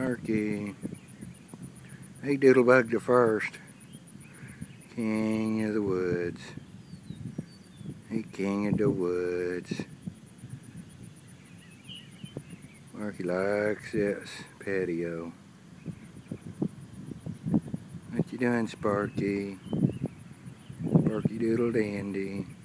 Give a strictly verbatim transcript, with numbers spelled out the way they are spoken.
Sparky. Hey, Doodlebug the first. King of the woods. Hey, king of the woods. Sparky likes this patio. What you doing, Sparky? Sparky doodle dandy.